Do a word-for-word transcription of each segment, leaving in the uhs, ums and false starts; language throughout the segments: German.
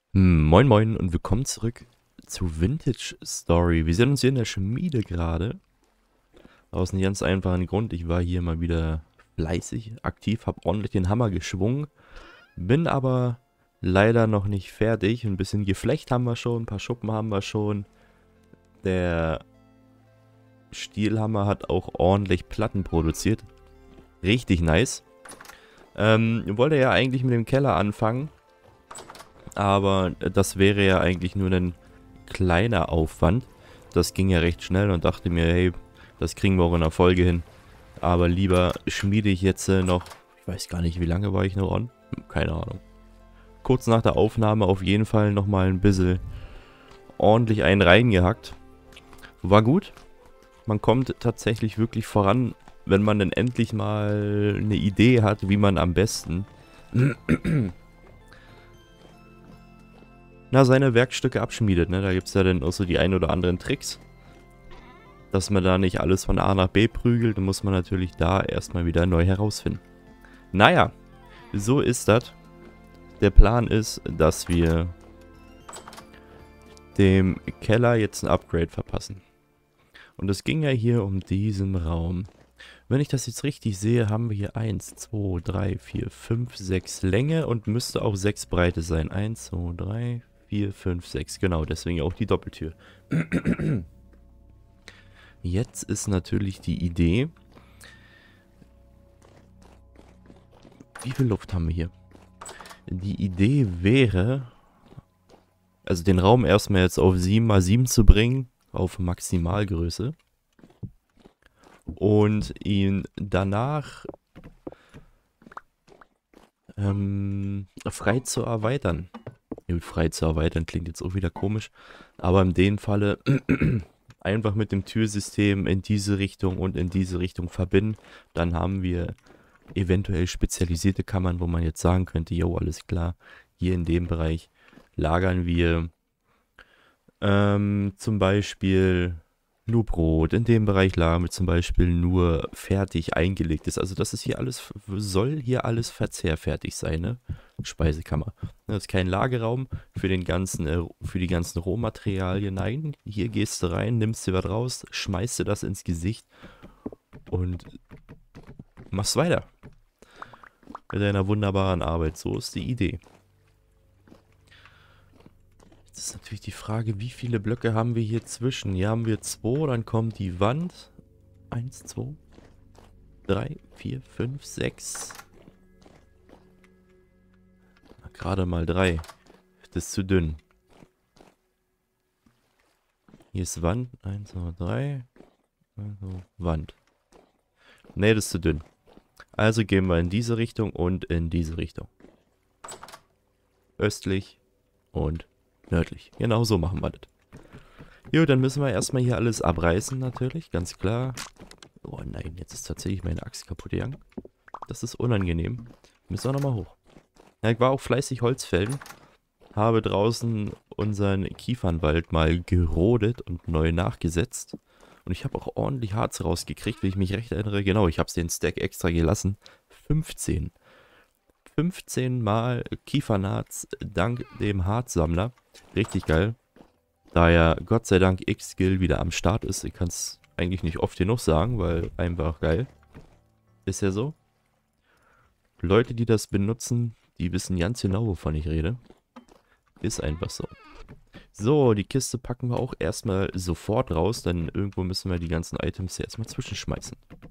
Hm, Moin Moin und willkommen zurück zu Vintage Story. Wir sind uns hier in der Schmiede gerade. Aus einem ganz einfachen Grund. Ich war hier mal wieder fleißig aktiv, habe ordentlich den Hammer geschwungen, bin aber leider noch nicht fertig. Ein bisschen Geflecht haben wir schon, ein paar Schuppen haben wir schon. Der Stielhammer hat auch ordentlich Platten produziert. Richtig nice. Ähm, ich wollte ja eigentlich mit dem Keller anfangen, aber das wäre ja eigentlich nur ein kleiner Aufwand. Das ging ja recht schnell und dachte mir, hey, das kriegen wir auch in der Folge hin. Aber lieber schmiede ich jetzt äh, noch, ich weiß gar nicht, wie lange war ich noch on? Keine Ahnung. Kurz nach der Aufnahme auf jeden Fall nochmal ein bisschen ordentlich einen reingehackt. War gut. Man kommt tatsächlich wirklich voran, wenn man dann endlich mal eine Idee hat, wie man am besten na, seine Werkstücke abschmiedet. Ne? Da gibt es ja dann auch so die ein oder anderen Tricks. Dass man da nicht alles von A nach B prügelt, dann muss man natürlich da erstmal wieder neu herausfinden. Naja, so ist das. Der Plan ist, dass wir dem Keller jetzt ein Upgrade verpassen. Und es ging ja hier um diesen Raum. Wenn ich das jetzt richtig sehe, haben wir hier eins, zwei, drei, vier, fünf, sechs Länge und müsste auch sechs Breite sein. eins, zwei, drei, vier, fünf, sechs. Genau, deswegen auch die Doppeltür. Jetzt ist natürlich die Idee, wie viel Luft haben wir hier? Die Idee wäre, also den Raum erstmal jetzt auf sieben mal sieben zu bringen, auf Maximalgröße. Und ihn danach ähm, frei zu erweitern. Ja, gut, frei zu erweitern klingt jetzt auch wieder komisch, aber in dem Falle einfach mit dem Türsystem in diese Richtung und in diese Richtung verbinden. Dann haben wir eventuell spezialisierte Kammern, wo man jetzt sagen könnte, jo, alles klar, hier in dem Bereich lagern wir ähm, zum Beispiel nur Brot, in dem Bereich lagern wir zum Beispiel nur fertig eingelegtes. Also das ist hier alles, soll hier alles verzehrfertig sein, ne? Speisekammer. Das ist kein Lagerraum für den ganzen, äh, für die ganzen Rohmaterialien. Nein, hier gehst du rein, nimmst dir was raus, schmeißt dir das ins Gesicht und machst weiter mit deiner wunderbaren Arbeit. So ist die Idee. Jetzt ist natürlich die Frage, wie viele Blöcke haben wir hier zwischen? Hier haben wir zwei, dann kommt die Wand. Eins, zwei, drei, vier, fünf, sechs. Gerade mal drei. Das ist zu dünn. Hier ist Wand. Eins, zwei, drei. Also Wand. Ne, das ist zu dünn. Also gehen wir in diese Richtung und in diese Richtung. Östlich und nördlich. Genau so machen wir das. Jo, dann müssen wir erstmal hier alles abreißen natürlich, ganz klar. Oh nein, jetzt ist tatsächlich meine Axt kaputt gegangen. Das ist unangenehm. Müssen wir nochmal hoch. Ja, ich war auch fleißig Holzfällen. Habe draußen unseren Kiefernwald mal gerodet und neu nachgesetzt. Und ich habe auch ordentlich Harz rausgekriegt, wenn ich mich recht erinnere. Genau, ich habe es den Stack extra gelassen. fünfzehn. fünfzehn Mal Kiefernharz dank dem Harzsammler. Richtig geil. Da ja Gott sei Dank X-Skill wieder am Start ist. Ich kann es eigentlich nicht oft genug sagen, weil einfach geil. Ist ja so. Leute, die das benutzen, die wissen ganz genau, wovon ich rede. Ist einfach so. So, die Kiste packen wir auch erstmal sofort raus, denn irgendwo müssen wir die ganzen Items hier erstmal zwischenschmeißen.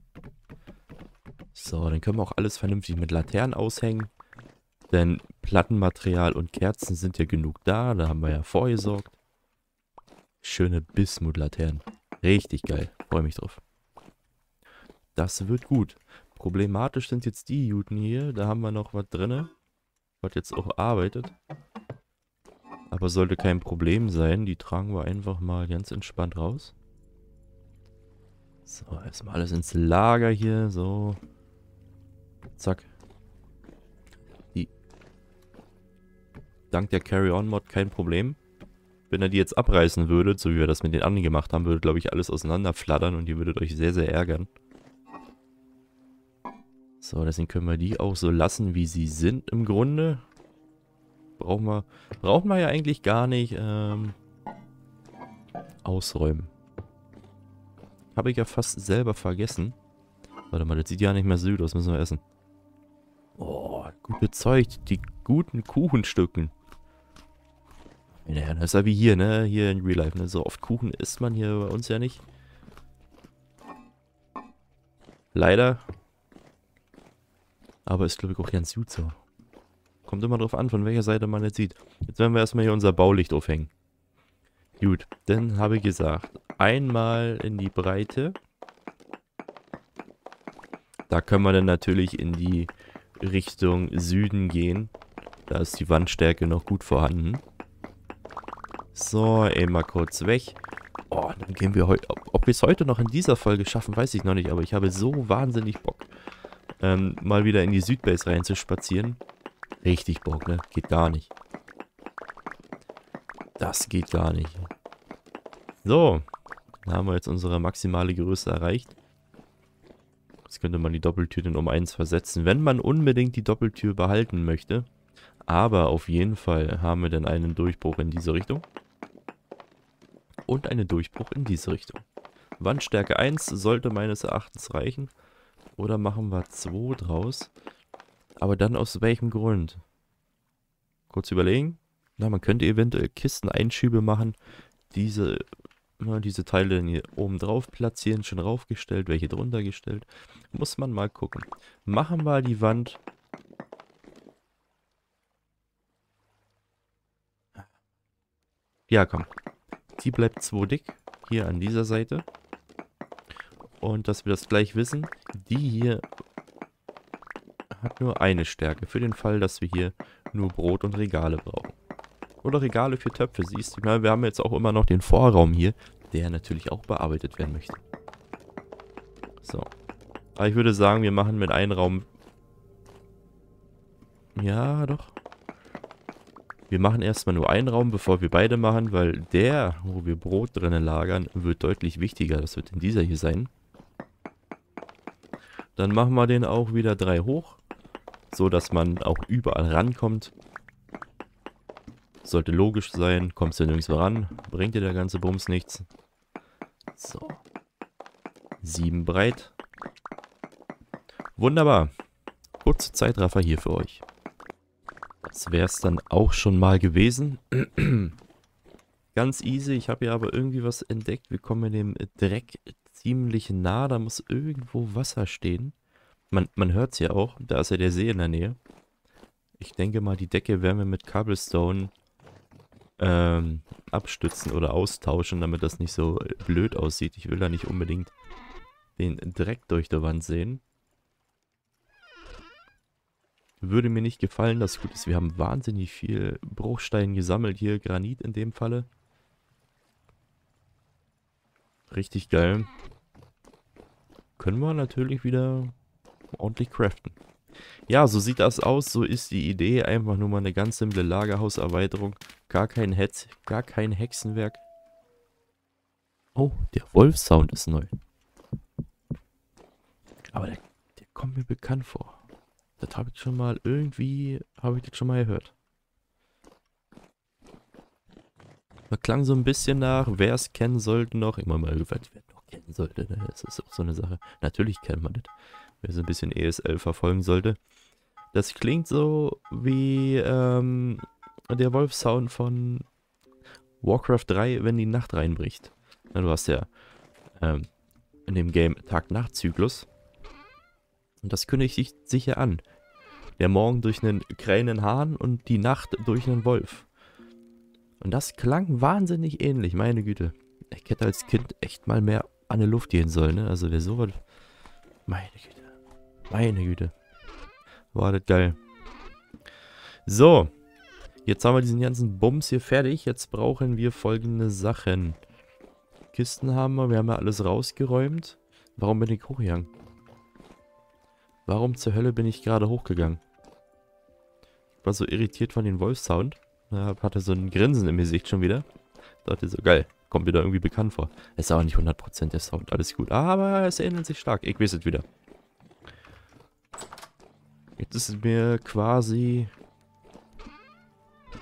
So, dann können wir auch alles vernünftig mit Laternen aushängen. Denn Plattenmaterial und Kerzen sind ja genug da, da haben wir ja vorgesorgt. Schöne Bismut-Laternen. Richtig geil, freue mich drauf. Das wird gut. Problematisch sind jetzt die Juten hier, da haben wir noch was drin, was jetzt auch arbeitet. Aber sollte kein Problem sein. Die tragen wir einfach mal ganz entspannt raus. So, erstmal alles ins Lager hier. So. Zack. Die. Dank der Carry-On-Mod kein Problem. Wenn er die jetzt abreißen würde, so wie wir das mit den anderen gemacht haben, würde, glaube ich, alles auseinanderflattern und ihr würdet euch sehr, sehr ärgern. So, deswegen können wir die auch so lassen, wie sie sind im Grunde. brauchen wir, brauchen wir ja eigentlich gar nicht ähm, ausräumen. Habe ich ja fast selber vergessen. Warte mal, das sieht ja nicht mehr süd aus, müssen wir essen. Oh, gut bezeugt, die guten Kuchenstücken. Meine Herren, das ist ja wie hier, ne? Hier in Real Life, ne? So oft Kuchen isst man hier bei uns ja nicht. Leider. Aber ist, glaube ich, auch ganz gut so. Kommt immer drauf an, von welcher Seite man jetzt sieht. Jetzt werden wir erstmal hier unser Baulicht aufhängen. Gut, dann habe ich gesagt, einmal in die Breite. Da können wir dann natürlich in die Richtung Süden gehen. Da ist die Wandstärke noch gut vorhanden. So, eben mal kurz weg. Oh, dann gehen wir heute... Ob, ob wir es heute noch in dieser Folge schaffen, weiß ich noch nicht. Aber ich habe so wahnsinnig Bock, ähm, mal wieder in die Südbase rein zu spazieren. Richtig Bock, ne? Geht gar nicht. Das geht gar nicht. So, dann haben wir jetzt unsere maximale Größe erreicht. Jetzt könnte man die Doppeltür dann um eins versetzen, wenn man unbedingt die Doppeltür behalten möchte. Aber auf jeden Fall haben wir dann einen Durchbruch in diese Richtung. Und einen Durchbruch in diese Richtung. Wandstärke eins sollte meines Erachtens reichen. Oder machen wir zwei draus. Aber dann aus welchem Grund? Kurz überlegen. Na, man könnte eventuell Kisteneinschübe machen. Diese, na, diese Teile dann hier oben drauf platzieren. Schon raufgestellt, welche drunter gestellt. Muss man mal gucken. Machen wir die Wand. Ja, komm. Die bleibt zwei dick. Hier an dieser Seite. Und dass wir das gleich wissen. Die hier hat nur eine Stärke. Für den Fall, dass wir hier nur Brot und Regale brauchen. Oder Regale für Töpfe, siehst du. Na, wir haben jetzt auch immer noch den Vorraum hier, der natürlich auch bearbeitet werden möchte. So. Aber ich würde sagen, wir machen mit einem Raum... Ja, doch. Wir machen erstmal nur einen Raum, bevor wir beide machen, weil der, wo wir Brot drinnen lagern, wird deutlich wichtiger. Das wird in dieser hier sein. Dann machen wir den auch wieder drei hoch, so dass man auch überall rankommt. Sollte logisch sein, kommst du nirgendwo ran, bringt dir der ganze Bums nichts. So. Sieben breit. Wunderbar. Kurze Zeitraffer hier für euch. Das wäre es dann auch schon mal gewesen. Ganz easy. Ich habe ja aber irgendwie was entdeckt. Wir kommen dem Dreck ziemlich nah. Da muss irgendwo Wasser stehen. Man, man hört es ja auch. Da ist ja der See in der Nähe. Ich denke mal, die Decke werden wir mit Cobblestone ähm, abstützen oder austauschen, damit das nicht so blöd aussieht. Ich will da nicht unbedingt den Dreck durch die Wand sehen. Würde mir nicht gefallen, das gut ist. Wir haben wahnsinnig viel Bruchstein gesammelt hier. Granit in dem Falle. Richtig geil. Können wir natürlich wieder ordentlich craften. Ja, so sieht das aus. So ist die Idee. Einfach nur mal eine ganz simple Lagerhauserweiterung. Gar kein Hetz, gar kein Hexenwerk. Oh, der Wolf-Sound ist neu. Aber der, der kommt mir bekannt vor. Das habe ich schon mal irgendwie, habe ich das schon mal gehört. Das klang so ein bisschen nach, wer es kennen sollte noch. Immer mal gehört, wer noch kennen sollte. Ne? Das ist auch so eine Sache. Natürlich kennt man das. Wer so ein bisschen E S L verfolgen sollte. Das klingt so wie ähm, der Wolf-Sound von Warcraft drei, wenn die Nacht reinbricht. Na, du hast ja ähm, in dem Game Tag-Nacht-Zyklus. Und das kündigt sich ja an. Der Morgen durch einen krähenden Hahn und die Nacht durch einen Wolf. Und das klang wahnsinnig ähnlich, meine Güte. Ich hätte als Kind echt mal mehr an die Luft gehen sollen, ne? Also wer sowas... Meine Güte. Meine Güte. War das geil. So. Jetzt haben wir diesen ganzen Bums hier fertig. Jetzt brauchen wir folgende Sachen. Kisten haben wir. Wir haben ja alles rausgeräumt. Warum bin ich hochgegangen? Warum zur Hölle bin ich gerade hochgegangen? Ich war so irritiert von dem Wolf-Sound. Ja, hatte so ein Grinsen im Gesicht schon wieder. Dachte so, geil. Kommt mir da irgendwie bekannt vor. Ist aber nicht hundert Prozent der Sound. Alles gut. Aber es ähnelt sich stark. Ich weiß es wieder. Jetzt ist es mir quasi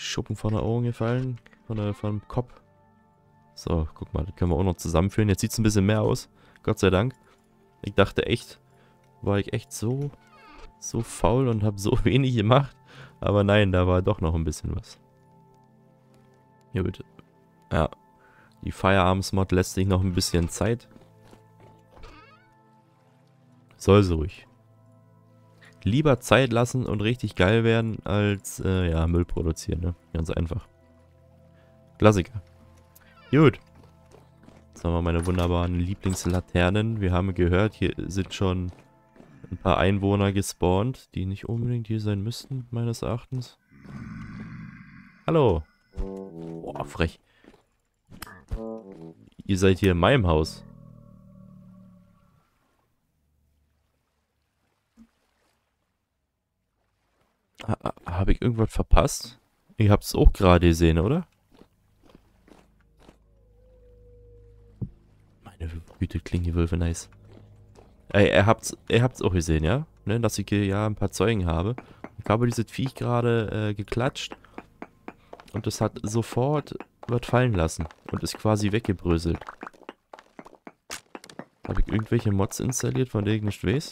Schuppen von der Augen gefallen. Von der, vom Kopf. So, guck mal, das können wir auch noch zusammenführen. Jetzt sieht es ein bisschen mehr aus. Gott sei Dank. Ich dachte echt, war ich echt so, so faul und habe so wenig gemacht. Aber nein, da war doch noch ein bisschen was. Hier bitte. Ja. Die Firearms-Mod lässt sich noch ein bisschen Zeit. Soll so ruhig. Lieber Zeit lassen und richtig geil werden, als äh, ja, Müll produzieren, ne? Ganz einfach. Klassiker. Gut. Jetzt haben wir meine wunderbaren Lieblingslaternen. Wir haben gehört, hier sind schon ein paar Einwohner gespawnt, die nicht unbedingt hier sein müssten, meines Erachtens. Hallo. Boah, frech. Ihr seid hier in meinem Haus. Ha, habe ich irgendwas verpasst? Ihr habt es auch gerade gesehen, oder? Meine Güte, klingen die Wölfe nice. Ey, ihr habt's, ihr habt's auch gesehen, ja? Ne, dass ich hier ja ein paar Zeugen habe. Ich habe dieses Viech gerade äh, geklatscht. Und es hat sofort was fallen lassen. Und ist quasi weggebröselt. Habe ich irgendwelche Mods installiert, von denen ich nicht weiß?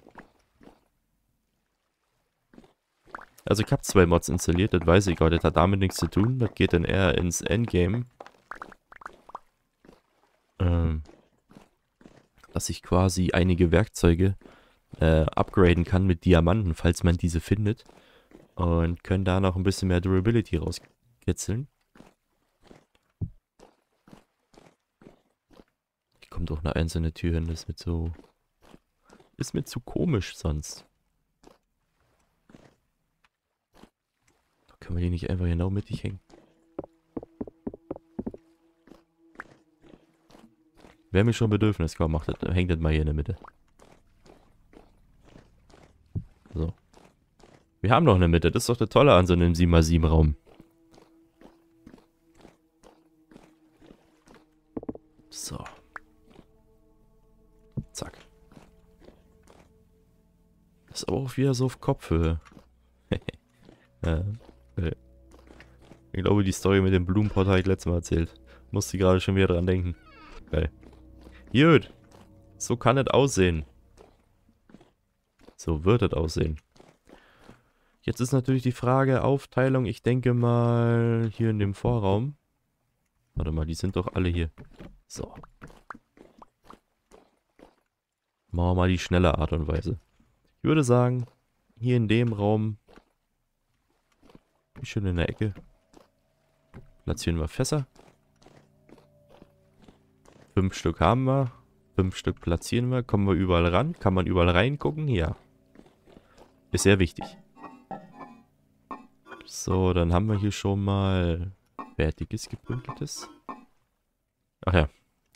Also ich habe zwei Mods installiert, das weiß ich, aber das hat damit nichts zu tun. Das geht dann eher ins Endgame. Ähm, dass ich quasi einige Werkzeuge äh, upgraden kann mit Diamanten, falls man diese findet. Und können da noch ein bisschen mehr Durability rauskitzeln. Hier kommt auch eine einzelne Tür hin, das ist mir so... Ist mir zu komisch sonst. Können wir die nicht einfach genau mittig hängen? Wer mich schon Bedürfnis kaum macht, das, hängt das mal hier in der Mitte. So. Wir haben noch eine Mitte, das ist doch das Tolle an so einem sieben mal sieben Raum. So. Zack. Das ist aber auch wieder so auf Kopfhöhe. Ja. Ich glaube, die Story mit dem Blumenpott habe ich letztes Mal erzählt. Musste gerade schon wieder dran denken. Geil. Gut. So kann es aussehen. So wird es aussehen. Jetzt ist natürlich die Frage, Aufteilung. Ich denke mal hier in dem Vorraum. Warte mal, die sind doch alle hier. So. Machen wir mal die schnelle Art und Weise. Ich würde sagen, hier in dem Raum, schön in der Ecke, platzieren wir Fässer. Fünf Stück haben wir. Fünf Stück platzieren wir. Kommen wir überall ran? Kann man überall reingucken? Ja. Ist sehr wichtig. So, dann haben wir hier schon mal fertiges gebündeltes. Ach ja.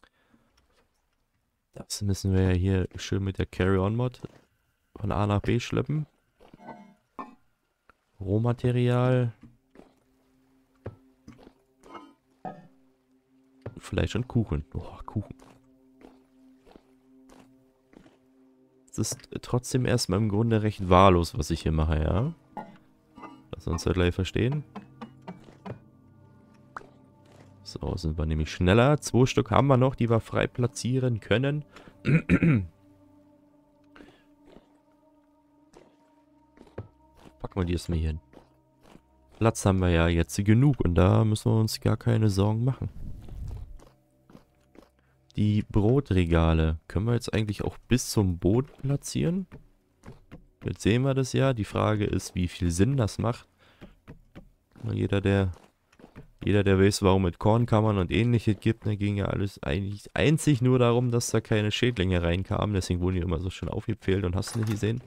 Das müssen wir ja hier schön mit der Carry-On-Mod von A nach B schleppen. Rohmaterial. Fleisch und Kuchen. Oh, Kuchen. Es ist trotzdem erstmal im Grunde recht wahllos, was ich hier mache, ja? Lass uns ja gleich verstehen. So, sind wir nämlich schneller. Zwei Stück haben wir noch, die wir frei platzieren können. Packen wir die erstmal hier hin. Platz haben wir ja jetzt genug und da müssen wir uns gar keine Sorgen machen. Die Brotregale können wir jetzt eigentlich auch bis zum Boden platzieren. Jetzt sehen wir das ja. Die Frage ist, wie viel Sinn das macht. Jeder, der jeder, der weiß, warum mit Kornkammern und ähnliches gibt, da ging ja alles eigentlich einzig nur darum, dass da keine Schädlinge reinkamen. Deswegen wurden die immer so schön aufgepfählt und hast du nicht gesehen.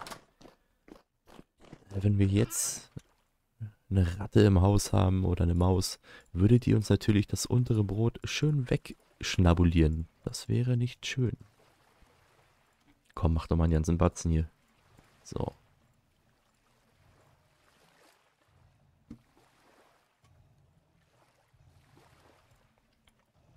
Wenn wir jetzt eine Ratte im Haus haben oder eine Maus, würde die uns natürlich das untere Brot schön wegschnabulieren. Das wäre nicht schön. Komm, mach doch mal einen ganzen Batzen hier. So.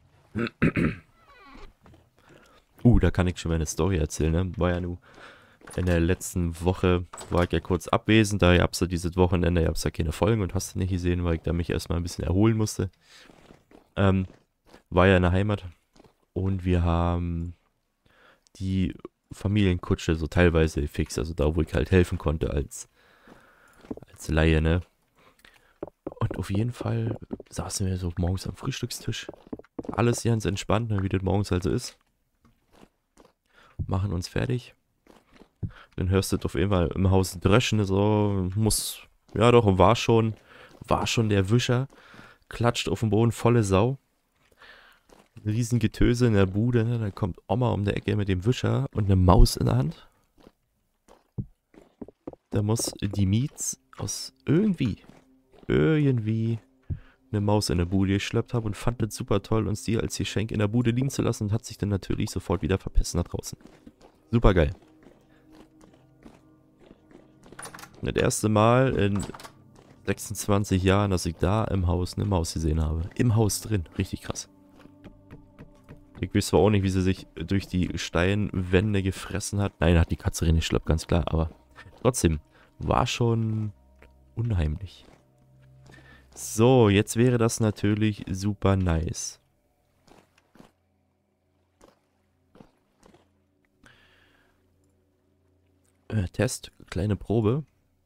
Uh, da kann ich schon mal eine Story erzählen, ne? War ja nur In der letzten Woche war ich ja kurz abwesend, da gab es ja dieses Wochenende, gab es ja keine Folgen und hast du nicht gesehen, weil ich da mich erstmal ein bisschen erholen musste. Ähm, war ja in der Heimat und wir haben die Familienkutsche so teilweise fix, also da, wo ich halt helfen konnte als, als Laie, ne? Und auf jeden Fall saßen wir so morgens am Frühstückstisch. Alles ganz entspannt, ne, wie das morgens halt so ist. Machen uns fertig. Dann hörst du auf jeden Fall im Haus Dreschen, so, muss, ja doch, war schon, war schon der Wischer. Klatscht auf dem Boden, volle Sau. Riesengetöse in der Bude, ne? Dann kommt Oma um die Ecke mit dem Wischer und eine Maus in der Hand. Da muss die Mietz aus irgendwie, irgendwie eine Maus in der Bude geschleppt haben und fand das super toll, uns die als Geschenk in der Bude liegen zu lassen und hat sich dann natürlich sofort wieder verpissen nach draußen. Super geil. Das erste Mal in sechsundzwanzig Jahren, dass ich da im Haus eine Maus gesehen habe. Im Haus drin. Richtig krass. Ich weiß zwar auch nicht, wie sie sich durch die Steinwände gefressen hat. Nein, hat die Katze drin geschleppt, ganz klar. Aber trotzdem, war schon unheimlich. So, jetzt wäre das natürlich super nice. Äh, Test, kleine Probe.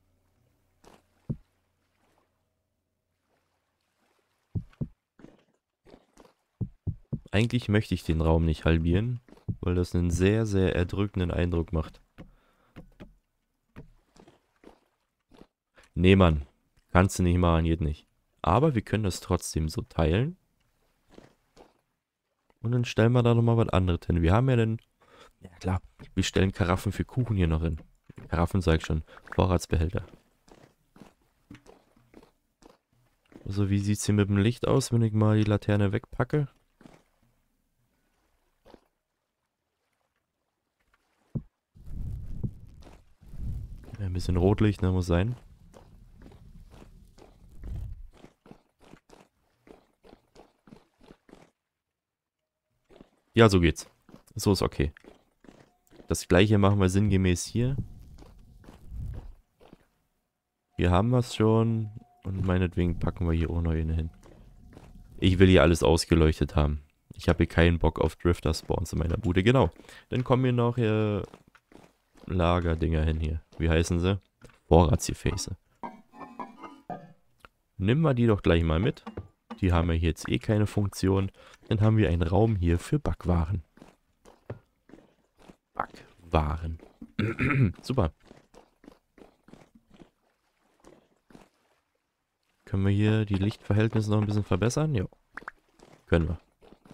Eigentlich möchte ich den Raum nicht halbieren, weil das einen sehr, sehr erdrückenden Eindruck macht. Nee, Mann. Kannst du nicht machen, geht nicht. Aber wir können das trotzdem so teilen. Und dann stellen wir da nochmal was anderes hin. Wir haben ja dann... Ja klar, wir stellen Karaffen für Kuchen hier noch hin. Karaffen sag ich schon. Vorratsbehälter. Also wie sieht es hier mit dem Licht aus, wenn ich mal die Laterne wegpacke? Ein bisschen Rotlicht, ne, muss sein. Ja, so geht's. So ist okay. Das gleiche machen wir sinngemäß hier. Hier haben wir es schon. Und meinetwegen packen wir hier auch noch eine hin. Ich will hier alles ausgeleuchtet haben. Ich habe hier keinen Bock auf Drifter-Spawns in meiner Bude. Genau. Dann kommen hier noch hier Lagerdinger hin hier. Wie heißen sie? Vorratsgefäße. Nehmen wir die doch gleich mal mit. Die haben ja hier jetzt eh keine Funktion. Dann haben wir einen Raum hier für Backwaren. Backwaren. Super. Können wir hier die Lichtverhältnisse noch ein bisschen verbessern? Ja. Können wir.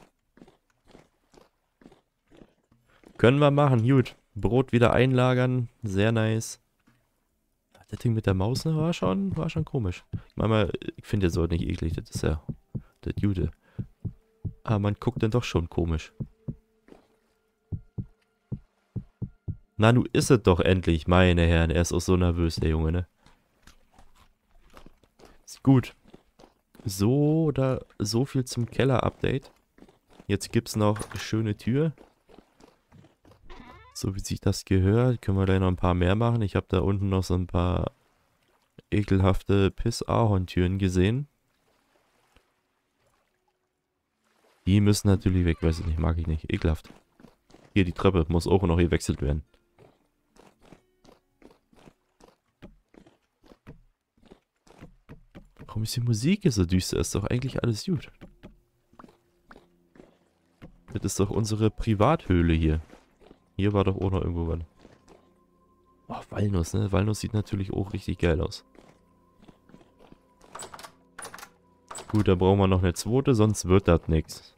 Können wir machen. Gut. Brot wieder einlagern. Sehr nice. Das Ding mit der Maus ne, war schon, war schon komisch. Manchmal, ich finde das so nicht eklig. Das ist ja das Gute. Aber man guckt dann doch schon komisch. Na, du isst es doch endlich, meine Herren. Er ist auch so nervös, der Junge, ne? Ist gut. So, oder so viel zum Keller-Update. Jetzt gibt es noch eine schöne Tür. So wie sich das gehört. Können wir gleich noch ein paar mehr machen. Ich habe da unten noch so ein paar ekelhafte Piss-Ahorn-Türen gesehen. Die müssen natürlich weg, weiß ich nicht, mag ich nicht. Ekelhaft. Hier, die Treppe muss auch noch gewechselt werden. Warum ist die Musik hier so düster? Ist doch eigentlich alles gut. Das ist doch unsere Privathöhle hier. Hier war doch auch noch irgendwo was. Oh, Walnuss, ne? Walnuss sieht natürlich auch richtig geil aus. Gut, da brauchen wir noch eine zweite, sonst wird das nichts.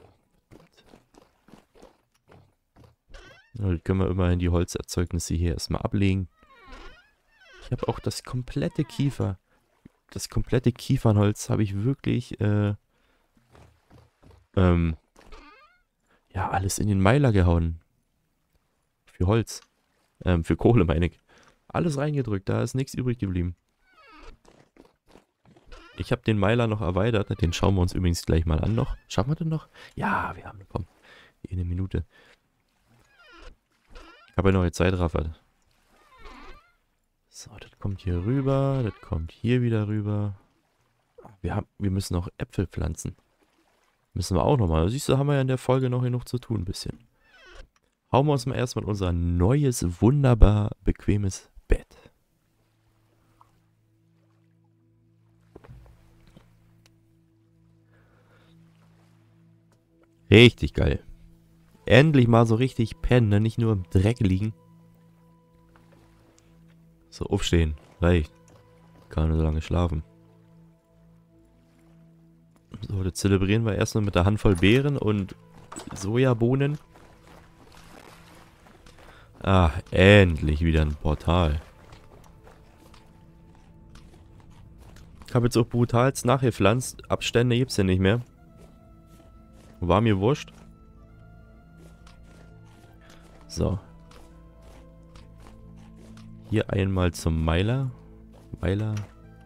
Dann können wir immerhin die Holzerzeugnisse hier erstmal ablegen. Ich habe auch das komplette Kiefer. Das komplette Kiefernholz habe ich wirklich, äh, ähm, ja, alles in den Meiler gehauen. Für Holz. Ähm, für Kohle meine ich. Alles reingedrückt, da ist nichts übrig geblieben. Ich habe den Meiler noch erweitert, den schauen wir uns übrigens gleich mal an noch. Schaffen wir den noch? Ja, wir haben den, komm. In eine Minute. Ich habe ja noch eine Zeitraffer. So, das kommt hier rüber, das kommt hier wieder rüber. Wir, haben, wir müssen noch Äpfel pflanzen. Müssen wir auch nochmal. Siehst du, haben wir ja in der Folge noch genug zu tun, ein bisschen. Hauen wir uns mal erstmal unser neues, wunderbar bequemes Bett. Richtig geil. Endlich mal so richtig pennen, ne? Nicht nur im Dreck liegen. So, aufstehen. Reicht. Kann nur so lange schlafen. So, das zelebrieren wir erstmal mit der Handvoll Beeren und Sojabohnen. Ah, endlich wieder ein Portal. Ich habe jetzt auch brutalst nachgepflanzt. Abstände gibt es ja nicht mehr. War mir wurscht. So. Hier einmal zum Meiler. Meiler.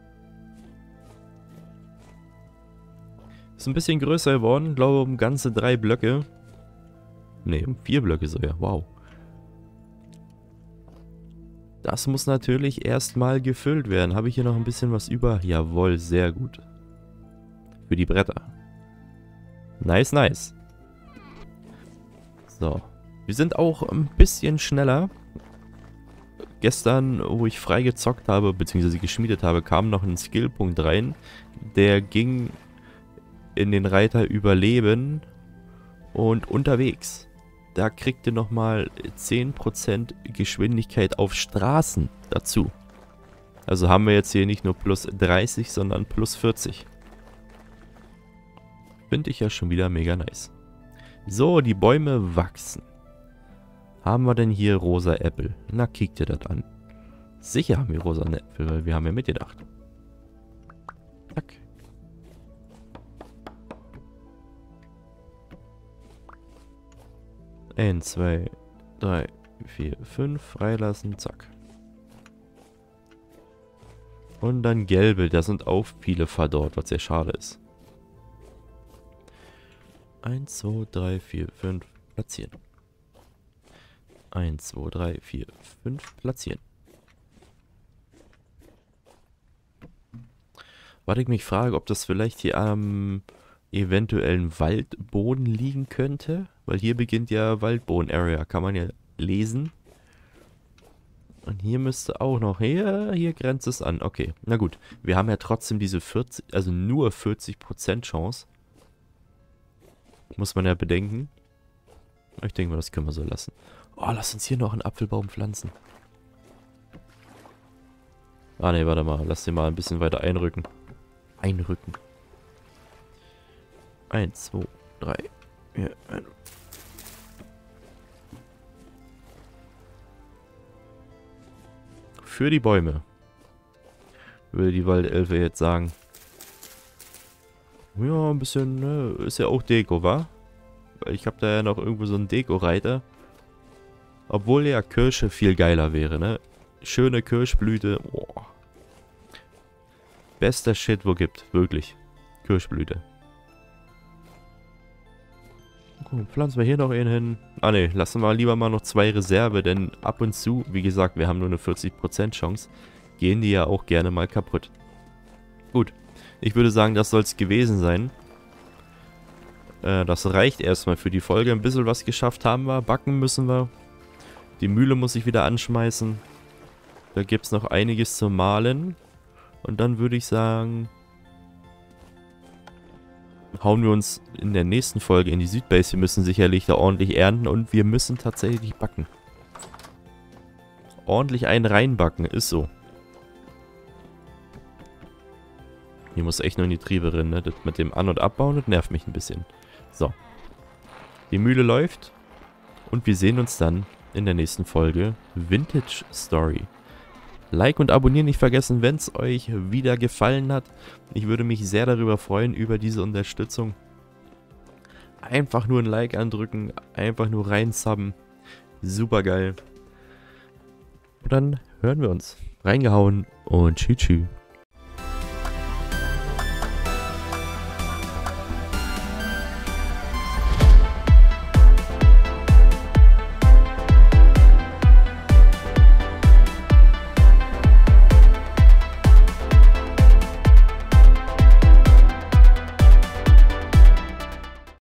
Ist ein bisschen größer geworden. Glaube um ganze drei Blöcke. Ne, um vier Blöcke sogar. Wow. Das muss natürlich erstmal gefüllt werden. Habe ich hier noch ein bisschen was über? Jawohl, sehr gut. Für die Bretter. Nice, nice. So. Wir sind auch ein bisschen schneller. Gestern, wo ich frei gezockt habe, beziehungsweise geschmiedet habe, kam noch ein Skillpunkt rein. Der ging in den Reiter Überleben und unterwegs. Da kriegt ihr nochmal zehn Prozent Geschwindigkeit auf Straßen dazu. Also haben wir jetzt hier nicht nur plus dreißig, sondern plus vierzig. Finde ich ja schon wieder mega nice. So, die Bäume wachsen. Haben wir denn hier rosa Äpfel? Na, kickt ihr das an. Sicher haben wir rosa Äpfel, weil wir haben ja mitgedacht. Zack. eins, zwei, drei, vier, fünf. Freilassen. Zack. Und dann gelbe. Da sind auch viele verdorrt, was sehr schade ist. eins, zwei, drei, vier, fünf. Platzieren. eins, zwei, drei, vier, fünf. Platzieren. Warte, ich mich frage, ob das vielleicht hier am eventuellen Waldboden liegen könnte. Weil hier beginnt ja Waldboden-Area. Kann man ja lesen. Und hier müsste auch noch... Hier, hier grenzt es an. Okay, na gut. Wir haben ja trotzdem diese vierzig... Also nur vierzig Prozent Chance. Muss man ja bedenken. Ich denke mal, das können wir so lassen. Oh, lass uns hier noch einen Apfelbaum pflanzen. Ah ne, warte mal. Lass den mal ein bisschen weiter einrücken. Einrücken. Eins, zwei, drei, vier, fünf. Für die Bäume. Würde die Waldelfe jetzt sagen. Ja, ein bisschen, ne? Ist ja auch Deko, wa? Weil ich habe da ja noch irgendwo so einen Deko-Reiter. Obwohl ja Kirsche viel geiler wäre, ne? Schöne Kirschblüte. Boah. Bester Shit, wo gibt. Wirklich. Kirschblüte. Gut, pflanzen wir hier noch einen hin. Ah ne, lassen wir lieber mal noch zwei Reserve, denn ab und zu, wie gesagt, wir haben nur eine vierzig Prozent Chance, gehen die ja auch gerne mal kaputt. Gut, ich würde sagen, das soll es gewesen sein. Äh, das reicht erstmal für die Folge. Ein bisschen was geschafft haben wir, backen müssen wir. Die Mühle muss ich wieder anschmeißen. Da gibt es noch einiges zu mahlen. Und dann würde ich sagen... hauen wir uns in der nächsten Folge in die Südbase. Wir müssen sicherlich da ordentlich ernten und wir müssen tatsächlich backen. Ordentlich einen reinbacken, ist so. Hier muss echt nur in die Triebe rein, ne? Das mit dem An- und Abbauen, das nervt mich ein bisschen. So. Die Mühle läuft und wir sehen uns dann in der nächsten Folge Vintage Story. Like und abonnieren nicht vergessen, wenn es euch wieder gefallen hat. Ich würde mich sehr darüber freuen, über diese Unterstützung. Einfach nur ein Like andrücken, einfach nur reinsubben. Super geil. Und dann hören wir uns. Reingehauen und tschüss. tschüss.